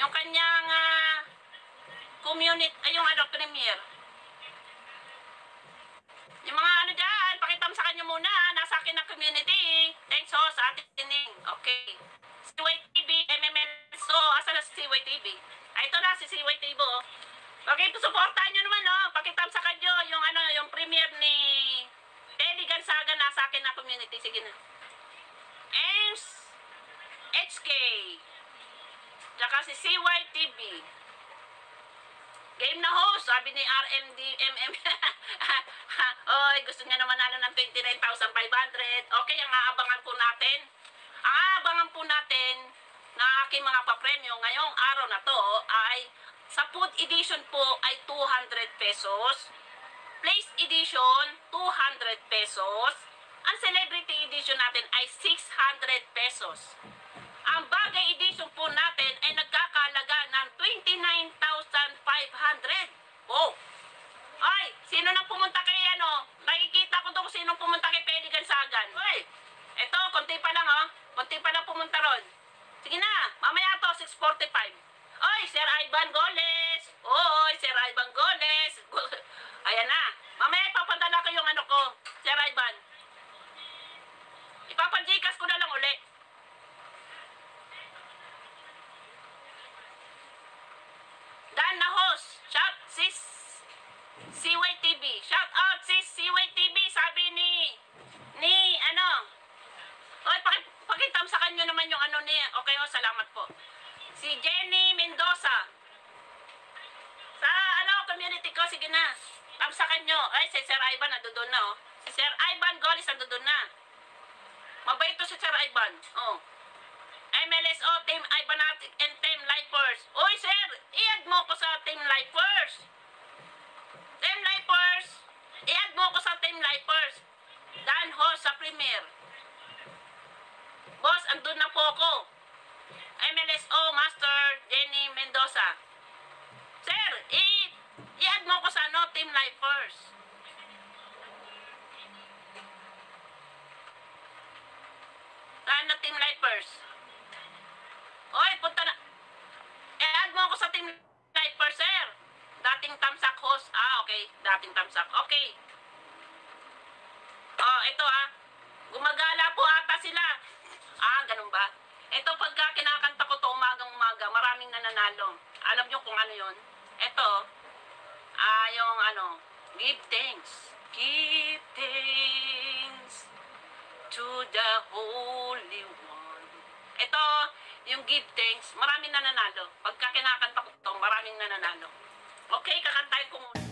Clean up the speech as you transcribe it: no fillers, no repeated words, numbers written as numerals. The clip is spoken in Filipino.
yung kanyang community, yung premier. Yung mga dyan, pakita mo sa kanya muna, nasa akin ang community. Thanks ho sa ating okay. CYTV, MML, so, asa na si CYTV? Ito na si CYTV, oh. Okay, supportahan nyo naman, oh. Pakita mo sa kanya yung yung premier ni Teddy Gonzaga, nasa akin na community. Sige na. Ames HK. Tsaka si CYTV. Game na host, sabi ni RMDMM. Oy, gusto niya naman ng 29,500. Okay, ang aabangan po natin. Ang aabangan po natin na aking mga papremyo ngayong araw na to ay sa food edition po ay 200 pesos. Place edition, 200 pesos. Ang celebrity edition natin ay 600 pesos. Ang bagay edition po natin ay nagkakalaga ng 29,500. Oh! Ay, sino nang pumunta kay nakikita ko doon kung sino pumunta kay Teddy Gonzaga. Uy, eto, konti pa lang konti pa lang pumunta ron. Sige na, mamaya to, 6:45. Oy, Sir Ivan Goles. Oy, Sir Ivan Goles. Ayan na. Mamaya ipapadala ko yung ko, Sir Ivan. Ipapajikas ko na lang uli. Dan na host. Shout sis CYTV. Shout out sis CYTV. Sabi ni Oy, pakita mo sa kanya naman yung niya. Okay, salamat po. Si Jenny Mendoza. Sa community ko, sige na. Tamsakan nyo. Ay, si Sir Ivan nandoon na, oh. Si Sir Ivan Golis nandoon na. Mabait to si Sir Ivan. Oh. MLSO, Team Ivanatic, and Team Lifers. Uy, sir, i-add mo ko sa Team Lifers. Team Lifers, i-add mo ko sa Team Lifers. Dan ho sa premier. Boss, andun na po ako. MLSO Master Jenny Mendoza. Sir, i-add mo ko sa Team Lifers. Saan na Team Lifers? Oy, punta na. I-add mo ako sa Team Lifers, sir. Dating tamsak host. Okay. Dating tamsak. Okay. Oh, ito gumagala po ata sila. Ganun ba? Ito pagka kinakanta ko to umagang-umaga, maraming nananalo. Alam nyo kung ano yun? Ito, yung give thanks. Give thanks to the Holy One. Ito, yung give thanks, maraming nananalo. Pagka kinakanta ko to, maraming nananalo. Okay, kakantay ko muna.